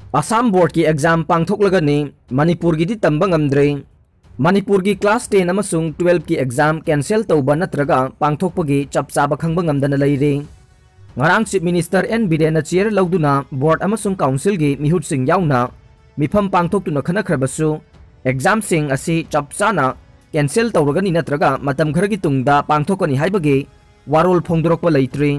Assam board की exam पांथोक्लगनी मणिपुर की तंब ngamdre मणिपुर की क्लास 10 अमसुंग 12 की एग्जाम कैंसिल तौबा नत्रगा पांथोक्पगी चप चाबा खंगबा ngamdana leire ngarang chief minister N Biren chair लौदुना बोर्ड अमसुंग काउंसिल की मिहुत सिंग याउना मिफम पांथोक्तुना खनखरबसु एग्जाम सिंग असि चप चाना कैंसिल तौरगनी नत्रगा मतम खरगी तुंगदा पांथोकनी हाइबगे वारोल फोंदोरकपा लेत्रे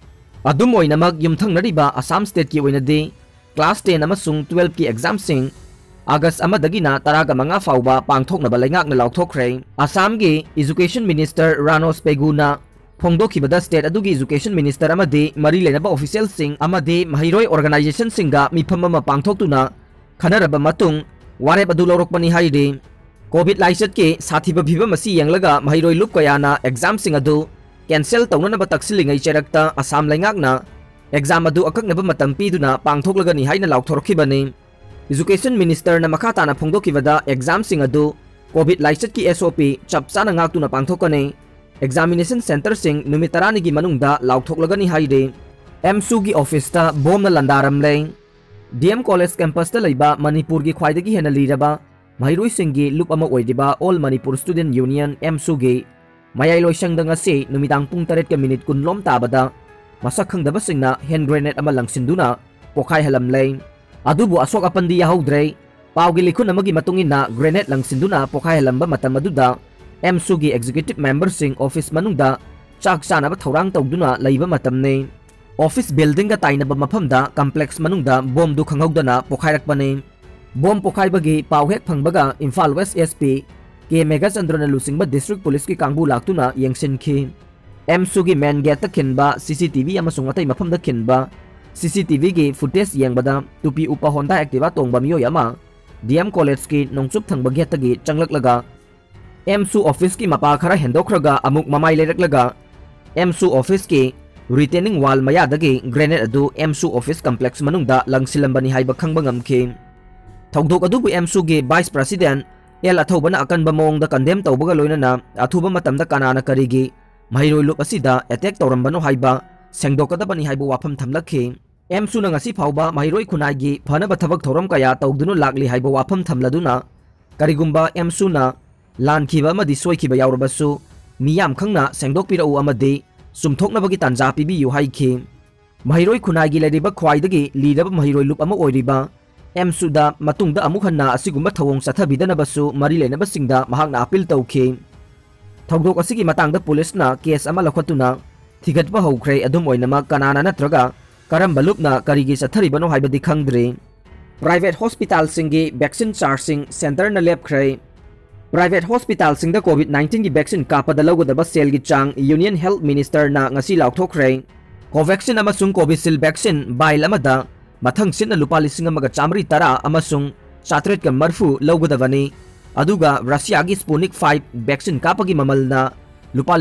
अदुम ओइनमक युमथंगनरिबा असम स्टेट की ओइनदे क्लास 10 अमसुंग 12 की एग्जाम सिंग अगस्त अमदगिना तरागा मंगा फाउबा पांथोकनबा लेंगाकना लाउथोखरे असम की एजुकेशन मिनिस्टर रानोस पेगुना फोंदोखिबदा स्टेट अदुगी एजुकेशन मिनिस्टर अमदे मरी लेनबा ऑफिशियल सिंग अमदे महिरोय ऑर्गेनाइजेशन सिंगा मिफम अमा पांथोक्तुना खनरबा मतुंग वारेब अदु लौरकपनी हाइदे कोविड लाइसट के साथीबा फिबम असी यंगलगा महिरोय लुप कयाना एग्जाम सिंग अदु कैंसिल तौननबा तक्सिलिंगै चेरक्ता असम लेंगाकना एग्जाम अदु अकक्नबा मतम पीदुना पांथोक्लगनी हाइना लाउथोरखिबने एजुकेशन मिनिस्टर न मखाताना फोंदोखिबदा एग्जाम सिंग अदु कोविड लाइसट की एसओपी चपचाना ngaktuna पांथोकने एग्जामिनेशन सेंटर सिंग नुमित 10 की मनुंगदा लाउथोक्लगनी हाइदे एमसू की ऑफिस ता बोमना लंदारमले डीएम कॉलेज कैंपस ता लैबा मणिपुर की ख्वाइदगी हेना लीरबा महिरोई सिंगी लुप अमा ओइदिबा all Manipur student union AMSU की मयाई लोइसंगदा ngasi नुमिदांग पुंग 3 का मिनिट 10 लोम ताबदा मसक खंगदबसिंगना हैंड ग्रेनेड अमा लंगसिंदुना पोखाई हलमले अदुबु असोक अपंदी याहौद्रे पावगी लिखुन अमगी मतुंगिना ग्रेनेड लंगसिंदुना पोखाई हलमबा मतम अदुदा एमसू की एग्जीक्यूटिव मेंबर सिंग ऑफिस मनुंगदा चाक चानबा थौरांग तौदुना लैबा मतमने ऑफिस बिल्डिंग का ताइनबा मफमदा कॉम्प्लेक्स मनुंगदा बॉम्ब दु खंगौदना पोखाइरकपने बॉम्ब पोखाइबगी पाव हेक फंगबगा इम्फाल वेस्ट एसपी के मेगाचंद्रन लुसिंगबा डिस्ट्रिक्ट पुलिस की कांगबु लाक्तुना यंगसिनखी एमसू की मेन गेट खिनबा सीसीटीवी अमसुंग अतै मफमदा खिनबा सीसीटीवी की फुटेज यंगबदा टुपी उपा होंडा एक्टिवा तोंगबा मियोय अमा डीएम कॉलेज की नोंगचुप थंगबा गेट तगी चंगलकलगा एमसू ऑफिस की मपा खरा हेंदोखरगा अमुक ममाई लेरकलगा एमसू ऑफिस की रिटेनिंग वाल मयादगी ग्रेनेड अदु एमसू ऑफिस कॉम्प्लेक्स मनुंगदा लंगसिलंबनी हाइबा खंगबा ngamखि थौदोक अदुबु एमसू की वाइस प्रेसिडेंट एल अथौबना अकनबा मोंगदा कंडेम तौबगा लोइनना अथुबा मतमदा कनाना करिगी महिरोय लुप असिदा अटैक तौरंबनो हाइबा सेंगदोकदबनी हाइबा वाफम थमलखि एमसू न ngasi फाउबा महिरोय खुनाइगी फनबा थबक थौरम कया तौदुनु लागली हाइबा वाफम थमलदुना करिगुंबा एमसू न लानखिबा अमदि सोइखिबा यावरबसु मियाम खंगना सेंगदोकपिरउ अमदि सुमथोकनबगी तांजा पिबियु हाइखि महिरोय खुनाइगी लेरिबा ख्वाइदगी लीदबा महिरोय लुप अमा ओइरिबा एमसुदा मतुंगदा अमुक हन्ना असिगुंबा थवोंग सथबिदनबसु मरी लेनबसिंगदा महाकना अपील तौखि थौदोक असिगी मतंगदा पुलिसना केस अमा लखतुना थिगतबा हौख्रे अदुम ओइनमा कनाना नत्रगा करम लुपना करिगी सथरिबनो हाइबदि खंगद्रे प्राइवेट हॉस्पिटल सिंगी वैक्सीन चार्जिंग सेंटर न लेपख्रे प्राइवेट हॉस्पिटल सिंगदा कोविड-19 की वैक्सीन कापदा लौगदबा सेल की चांग यूनियन हेल्थ मिनिस्टर ना ngasi लाउथोखरे कोवैक्सीन अमसुंग कोविशील्ड वैक्सीन बाइल अमदा मथंग सिन लुपा 1,910 अमसुंग 730 लौगदबनी अदुगा रशिया की स्पुतनिक 5 वैक्सीन कापगी ममलना लुपा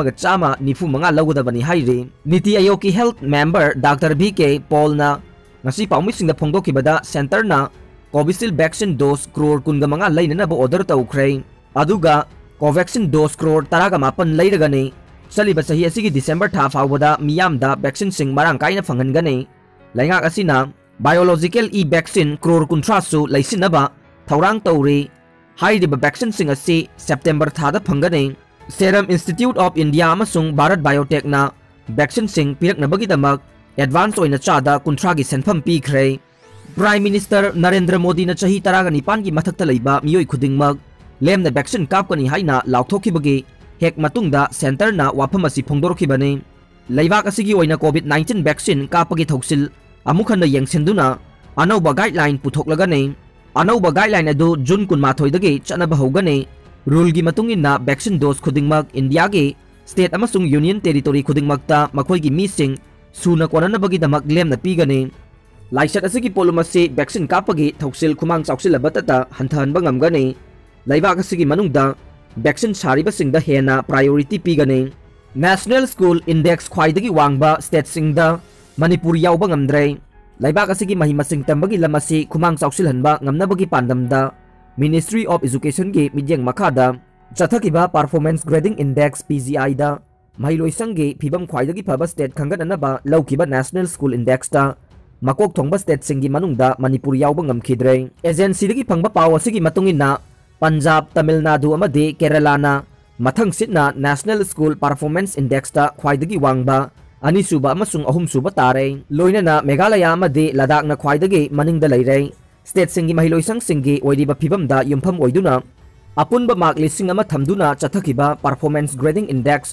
1,195 लौगदबनी हाइरे नीति आयोग की हेल्थ मेंबर डॉक्टर बीके पॉलना ngasi पाउमिसिंग फोंदोखिबदा सेंटरना कोविशील्ड वैक्सीन डोज क्रोर 15 लैननब ऑर्डर तौख्रे अदुगा कोवैक्सीन डोज क्रोर 15 लैरगने चलिबा सही असिगी दिसंबर था फावदा मियामदा वैक्सीन सिंग मरांग काइना फंगनगने लैंगाक असिना बायोलॉजिकल ई वैक्सीन क्रोर 13 लैसिनबा थौरांग तौरे हाइरिबा वैक्सीन सिंग असि सेप्टेम्बर थादा फंगने सेरम इंस्टीट्यूट ऑफ इंडिया अमसुंग भारत बायोटेक ना वैक्सीन सिंग पिरकनबगिदमक एडवांस ओइना चादा 13 की सेंफम पीख्रे प्राइम मिनिस्टर नरेंद्र मोदी न चाही 19 की मथक्ता लैबा मियोय खुदिंगमक लेमना वैक्सीन कापकनी हाइना लाउथोखिबगी हेक मतुंगदा सेंटरना वाफम असि फोंदोरखिबने लैबाक असिगी ओइना कोविड-19 वैक्सीन कापगी थौसिल अमुखन यंगसिंदुना अनौबा गाइडलाइन पुथोकलगने अनौबा गाइडलाइन अदु जून 18 दगी चनबा हौगने रूल की मतुंगिना वैक्सीन डोज खुदिंगमक इंडिया के स्टेट अमसुंग यूनियन टेरिटोरी खुदिंगमकता मखोइगी मीसिंग सुना कोननबगिदमक लेमना पीगने लाइसट असिगी पोलुमसे वैक्सीन कापगी थौसिल खुमांग चाउसिलबतता हंथहनबा ngamgani लैबाक असिगी मनुंगदा वैक्सीन सारिबसिंगदा हेना प्रायोरिटी पीगने नेशनल स्कूल इंडेक्स ख्वाइदगी वांगबा स्टेट सिंगदा मणिपुर यावबा ngamdre लैबाक असिगी महिमसिंग तंबगी लमसी खुमांग चाउसिलहनबा ngamnabagi पांदमदा मिनिस्ट्री ऑफ एजुकेशन की मिजेंग मखादा चथकिबा परफॉर्मेंस ग्रेडिंग इंडेक्स पीजीआई दा महिलोइसंगी फिबम ख्वाइदगी फबा स्टेट खंगननबा लौकिबा नेशनल स्कूल इंडेक्स ता makok thongba state singi manungda Manipur yauba ngamkhidre. Agency dagi phangba paw asigi matungina Punjab, Tamil Nadu amadi Kerala na mathang sitna National School Performance Index ta khwaidagi wangba anisuba amasung ahumsuba tare. Loinana Meghalaya amadi Ladakh na khwaidagi maningda leire. State singi mahiloisang singi oidiba phibamda yumpham oiduna apunba mark lising ama thamduna chathakiba Performance Grading Index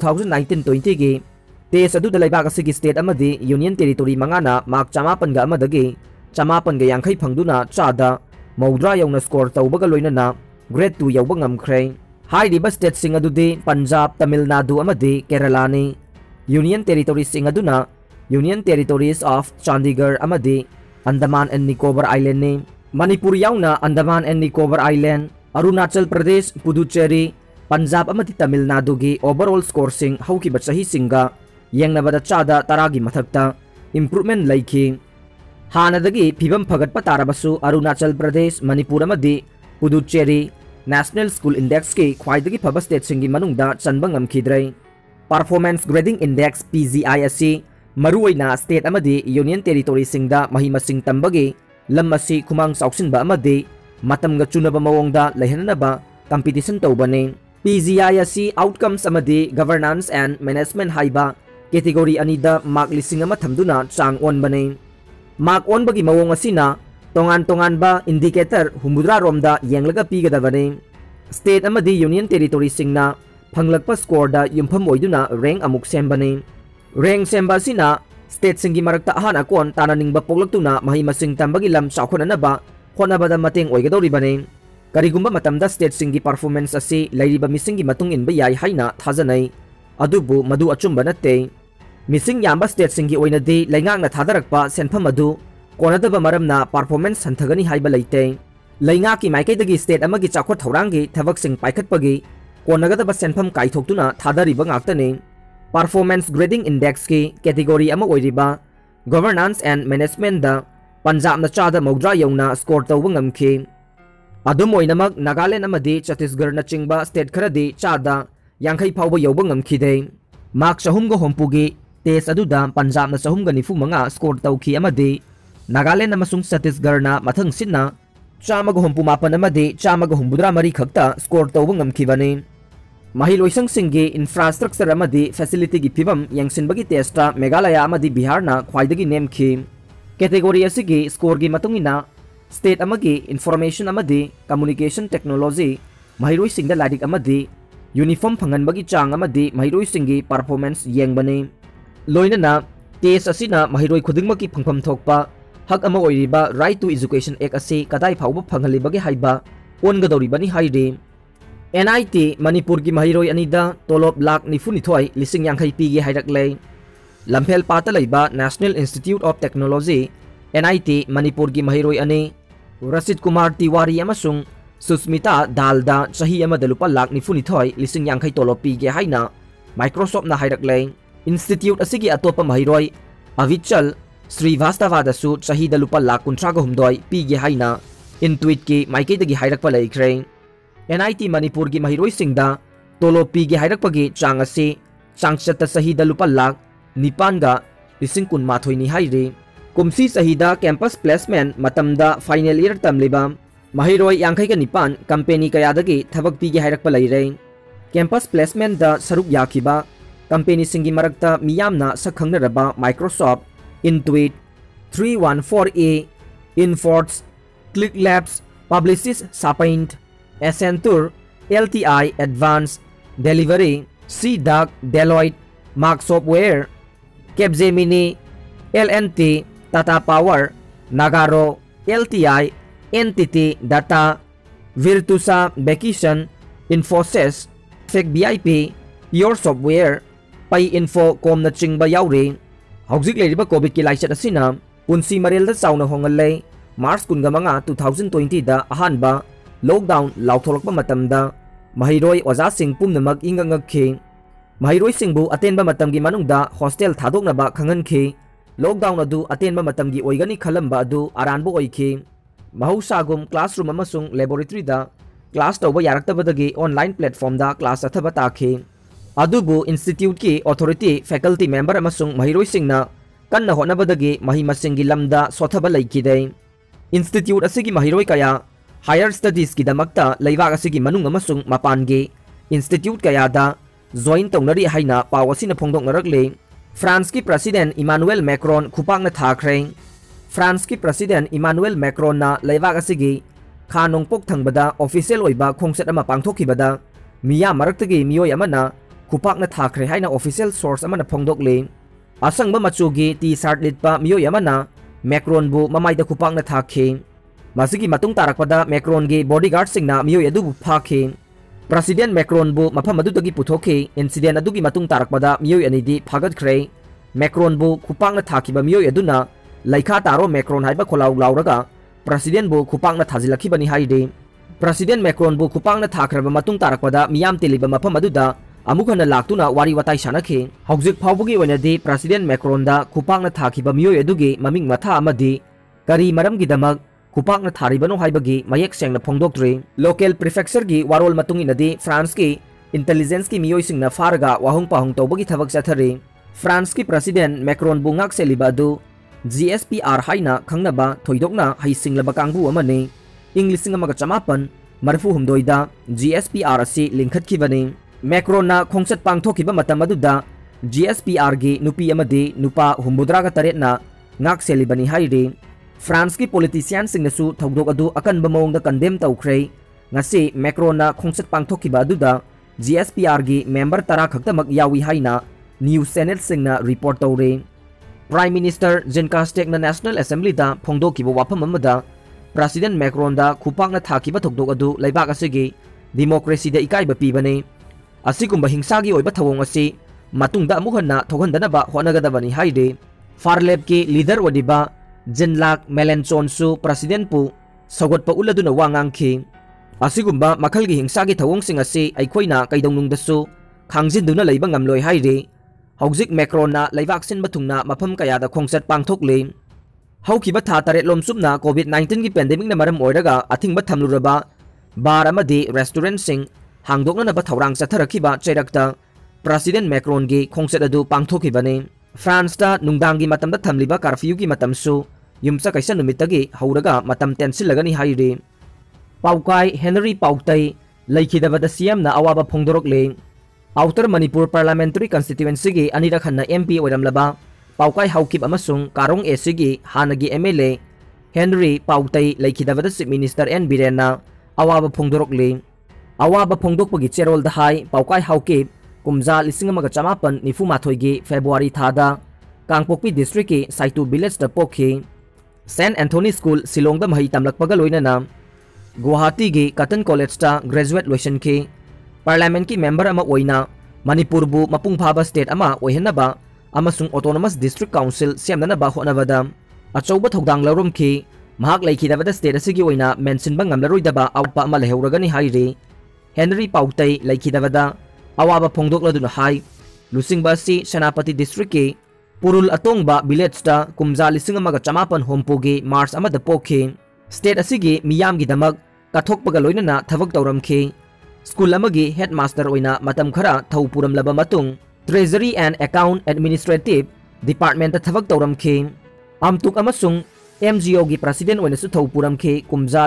2019-20 gi test adu dalaiba asigi state amadi Union Territory mangana mark chamapan ga amadagi chamapan ga yangkhai phangduna chada maudra yauna score tawbaga loinana grade 2 yawba ngamkhre. Hairiba state sing adudi Punjab, Tamil Nadu amadi Kerala ni. Union Territories sing aduna Union Territories of Chandigarh amadi Andaman and Nicobar Island ni. Manipur yauna Andaman and Nicobar Island, Arunachal Pradesh, Puducherry, Punjab amadi Tamil Nadu gi overall score sing haukiba chahi singa yengnabada chada taragi mathakta improvement laiki. Hanadagi phibam phagatpa tarabasu Arunachal Pradesh, Manipur amadi Puducherry National School Index ki khwaidagi phaba state singi manungda chanba ngamkhidre. Performance Grading Index PGI asi maruoina state amadi Union Territory singda mahimasing tambagi lamasi khumang sauksinba amadi matamga chunaba mawongda lehanaba competition tawbani. PGI asi outcomes amadi governance and management haiba category anida mark lising ama thamduna chang onbani. Mark onbagi mawong asina tongan ba indicator humudra romda yenglaga pigadabani. State amadi Union Territory singna phanglakpa score da yumpham oiduna rank amuk sembani. Rank semba sina state singi marakta ahana kon tananingba poglaktuna mahimasing tambagi lam chaukhonanaba honabada mateng oigadoribani. Karigumba matamda state singi performance asi lairiba misingi matung inba yai haina thajanai adubu madu achumba natte. Mising yamba state singi oinadi laingakna thadarakpa senpham adu konadaba maramna performance santhagani haiba leite. Laingaki maikaidagi state amagi chakhot thaurangi thabak sing paikhatpagi konagadaba senpham kaithoktuna thadariba ngaktani. Performance Grading Index ki category ama oiriba Governance and Management da Punjab na chada maudra yauna score tawba ngamkhi. Adum oinamak Nagaland amadi Chhattisgarh na chingba state kharadi chada yangkhai phawba yawba ngamkhide. Mark chahumga hompugi test aduda Punjab na chahumga nifu manga score tawkhi amadi Nagaland amasung Chhattisgarh na mathang sinna chamaga hompu mapan amadi chamaga humbudra mari khakta score tawba ngamkhibani. Mahiloisang singi infrastructure amadi facility gi phibam yangsinbagi testa Meghalaya amadi Bihar na khwaidagi nemkhi. Category asigi score gi matungina state amagi information amadi communication technology mahiroi singda ladik amadi uniform phanganbagi chang amadi mahiroi singi performance yengbani. Loinana test asina mahiroi khudingmaki phangpham thokpa hak ama oiriba Right to Education Act asi kadai phawba phangalibagi haiba ongadoribani haide. NIT Manipur ki mahiroi anida tolop lak nifunithoi lising yangkhai pigi hairakle. Lamphel pata laiba National Institute of Technology NIT Manipur ki mahiroi ani Rashid Kumar Tiwari amasung Susmita Dalda chahi amada lupa lak nifunithoi lising yangkhai tolop pigi haina Microsoft na hairakle. Institute asigi atopa mahiroi Avichal Srivastava dasu chahi da lupa lak kuntraga humdoi pigi haina Intuit ki maikaidagi hairakpa laikre. NIT Manipur ki mahiroi singda tolo pigi hairakpagi chang asi changchata sahida lupa lak nipanga lising kun mathoi ni haire. Kumsi sahida campus placement matamda final year tamliba mahiroi yangkhai ka nipan company kayadagi thabak pigi hairakpa laire. Campus placement da saruk yakiba company singi marakta miyamna sakhangnaraba Microsoft, Intuit, 314A, Inforts, ClickLabs, Publicis Sapient, Accenture, LTI Advanced, Delivery, CDAC, Deloitte, Mark Software, Capgemini, LNT, Tata Power, Nagaro, LTI, Entity Data, Virtusa, Vacation, Infosys, FactBIP, Your Software, PayInfo kom na chingba yauri. Hauzik leiriba COVID ki laisat asina punsi maril da sauna hongalay March kunga mga 2020 da ahanba lockdown lautholakpa matamda mahiroi oza sing pumnamag ingangagki. Mahiroi singbu atenba matamgi manungda hostel thadoknaba khangankhi. Lockdown adu atenba matamgi oigani khalamba adu aranbo oikhi. Mahusagum classroom amasung laboratory da class tawba yaraktabadagi online platform da class athaba takhi. Adubu institute ki authority faculty member amasung mahiroi singna कन्ना होनबदगी मही मसिंगी lambda सोथबा लैखिदे institute असिगी महिरोय कया higher studies की दमकता लैबाक असिगी मनुंग अमसुंग मपानगी institute कयादा join तौनरी हाइना पाव असिना फोंदोकनरकले France की president Emmanuel Macron खुपांगना थाखरे फ्रांस की प्रेसिडेंट इमानुएल मैक्रोन लैबाक असिगी खा नोंपोक थंगबदा ऑफिशियल ओइबा खोंगसेट अमा पांगथोखिबदा मिया मरक्तगी मियोय अमना खुपांगना थाखरे हाइना ऑफिशियल सोर्स अमना फोंदोकले असंग मचुगी टी शर्ट लिटपा मियोय अमना मैक्रोन बु ममाइदा खुपांगना थाखे मसिगी मतुंग तारकपदा मैक्रोन गे बॉडीगार्ड सिंगना मियोय अदुबु फाखे प्रेसिडेंट मैक्रोन बु मफम अदुदगी पुथोखे इंसिडेंट अदुगी मतुंग तारकपदा मियोय अनिदी फागतख्रे मैक्रोन बु खुपांगना थाखिबा मियोय अदुना लैखा तारो मैक्रोन हाइबा खोलाउ लाउरगा प्रेसिडेंट बु खुपांगना थाजिलखिबनी हाइदे प्रेसिडेंट मैक्रोन बु खुपांगना थाखरबा मतुंग तारकपदा मियाम तेलिबा मफम अदुदा अमुखना लाक्तुना वारी वाताई सानखे हौजिक फाउबगी वनदी प्रेसिडेंट मैक्रोनदा खुपांगना थाखिबा मियोय अदुगी ममिंग मथा अमदी करी मरमगिदमक खुपांगना थारिबनो हाइबगी मयेक सेंगना फोंदोक्ट्रे लोकल प्रीफेक्चर की वारोल मतुंगिनदी फ्रांस की इंटेलिजेंस की मियोयसिंगना फारगा वाहुंग पाहुंग तौबगी थबक चथरे फ्रांस की प्रेसिडेंट मैक्रोन बुंगाक सेलिबादु GSPR हाइना खंगनबा थोइदोकना हाइसिंगलबा कांगबु अमने इंग्लिशिंग अमगा चमापन मरफु हुमदोइदा GSPR असि लिंखतखिबने मैक्रोना खोंगसत पांगथोखिबा मतम अदुदा GSPR गी नुपी अमदि नुपा हुमबुद्रागा तरेटना ngak selibani haide फ्रांस की पॉलिटिशियन सिंगसु थौदोक अदु अकनब मौंगदा कंडेम तौख्रे ngasi मैक्रोना खोंगसत पांगथोखिबा अदुदा GSPR गी मेंबर तरा खक्तमक यावी हाइना न्यूज चैनल सिंगना रिपोर्ट तौरे प्राइम मिनिस्टर जेन कास्टेकना नेशनल असेंबली दा फोंदोखिबा वाफम अमदा प्रेसिडेंट मैक्रोन दा खुपांगना थाखिबा थौदोक अदु लैबाक असिगी डेमोक्रेसी दा इकाइबा पीबने असिगुंबा हिंसागी ओइबा थवोंग असि मतुंगदा अमुहन्ना थोगनदनबा होनगदबनी हाइदे फारलेब की लीडर वदिबा जिनलाक मेलेंचोनसु प्रेसिडेंट पु सगोटपा उल्लदुना वांगांखि असिगुंबा मखलगी हिंसागी थवोंगसिंग असि अइखोइना कैदौनुंगदसु खांजिनदुना लैबा ngamloi हाइदे हौजिक मैक्रोना लैबाक सिनबा थुंगना मफम कयादा खोंगसत पांगथोकले हौखिबा था तरेट लोमसुमना कोविड-19 की पेंडेमिक ना मरम ओइरगा अथिंगबा थमलुरबा बार अमदि रेस्टोरेंट सिंग हांगदोकनबा थौरांग चथरखिबा चैरक्ता प्रेसिडेंट मैक्रोन गी खोंगसत अदु पांगथोखिबने फ्रांस ता नुंगदांगी मतमदा थमलिबा कर्फ्यू की मतमसु युमसा कैसा नुमितगी हौरगा मतम टेंसिलगनी हाइरे पाउकाई हेनरी पाउतै लैखिदबदा सीएम ना अवाबा फोंदोरकले आउटर मणिपुर पार्लियामेंटरी कंस्टिट्यूएंसी की अनिरखन्ना MP ओइरमलबा पाउकाई हाउकिब अमसुंग कारोंग एसी की हानगी MLA हेनरी पाउतै लैखिदबदा चीफ मिनिस्टर N बिरेनना अवाबा फोंदोरकले अवाबा फोंदोकपगी चेरोल द हाई पाउकाई हाउकिब कुमजा 1994 फेब्रुआरी थादा कांगपोकपी डिस्ट्रिक्ट की साइतु विलेज द पोखी सेंट एंथोनी स्कूल सिलोंग द मही तमलकपगा लोइनना गुवाहाटी की कटन कॉलेज ता ग्रेजुएट लोइसनखी पार्लियामेंट की मेंबर अमा ओइना मणिपुर बु मपुंग फाबा स्टेट अमा ओइहनबा अमसुंग ऑटोनोमस डिस्ट्रिक्ट काउंसिल सेमनबा होनबदा अचौबा थौदांग लौरमखी महाक लैखिदबदा स्टेट असिगी ओइना मेंशनबा ngamlaroidaba आउटपा अमा लेहौरगनी हाइरे हेनरी पाउतै लैखिदबदा अवाबा फोंदोकलदुना हाई लुसिंगबासी सेनापति डिस्ट्रिक्ट के पुरुल अतोंगबा विलेज ता कुमजा 1950 होमपोगे मार्च अमद पोखे स्टेट असिगी मियामगी दमक कथोकपगा लोइनना थबक तौरमखे स्कूल अमगी हेडमास्टर ओइना मतम खरा थौ पुरमलबा मतुंग treasury and account administrative department ता थबक तौरमखे अमतुक अमसुंग MGO की प्रेसिडेंट ओइनसु थौ पुरमखे कुमजा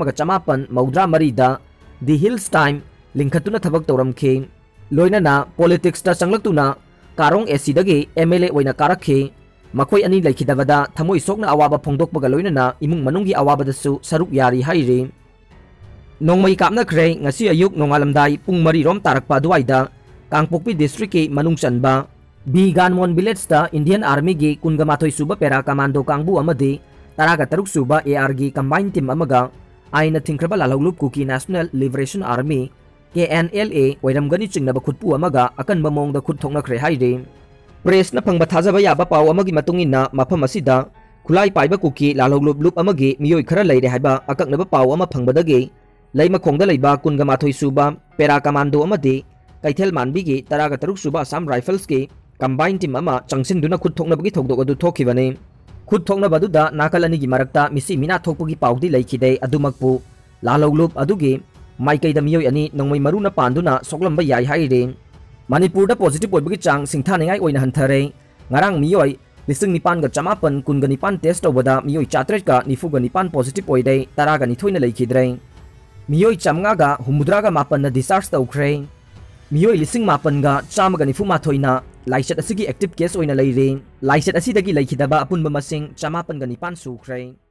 1953 दा दि हिल्स टाइम लिंखतुना थबक तौरमखे लोइनना पॉलिटिक्स ता चंगलक्तुना कारोंग एसीदगी MLA ओइना कारखे मखोय अनि लैखिदबदा थमोय सोकना अवाबा फोंदोकपगा लोइनना इमुंग मनुंगी अवाबदसु सरुक यारी हाइरे नोंमै कापनख्रे ngasi अयुक नोंगालमदाई पुंग 3 रोम तारकपा दुवाइदा कांगपोकपी डिस्ट्रिक्ट की मनुंग चनबा बी गानमोन विलेज ता इंडियन आर्मी की 28 सुबा पेरा कमांडो कांगबु अमदि 13 सुबा AR की कंबाइन टीम अमगा आइना थिंख्रबा लालौलुप Kuki national liberation army KNLA ओइरमगनी चिंगनबा खुदपु अमगा अकनबा मोंगदा खुद थोंगनख्रे हाइरे प्रेसना फंगबा थाजबा याबा पाव अमगी मतुंगिना मफम असिदा खुलाई पाइबा कुकी लालौलुप लुप अमगी मियोय खरा लैरे हाइबा अककनबा पाव अमा फंगबदगी लैमखोंगदा लैबा 28 सुबा पेरा कमांडो अमदि कैथेल मानबीगी 13 सुबा असम राइफल्स की कंबाइन टीम अमा चंगसिनदुना खुद थोंगनबगी थौदोक अदु थोखिबने खुद थोंगनबदुदा नाकल अनिगी मरक्ता मिसी मिना थोकपगी पावदी लैखिदे अदुमकपु लालौलुप अदुगी माइकैदा मियोय अनि नोंमै मरुना पांदुना सोकलंबा याय हाइरे मणिपुर दा पॉजिटिव ओइबगी चांग सिंथानिंगाय ओइना हंथरे ngarang मियोय लिसिंग निपान गा चमापन कुनगा निपान टेस्ट तौबदा मियोई 400 का निफुगा निपान पॉजिटिव ओइदे तरागा निथोइना लेखिद्रे मियोई 500 गा हुमुद्रागा मापन ना डिस्चार्ज तौख्रे मियोई लिसिंग मापन गा चामगा निफुमाथोइना लाइसेट असिगी एक्टिव केस ओइना लेइरे लाइसेट असिदगी लेखिदबा अपुनबा मसिंग 500 गा निपान सुख्रे।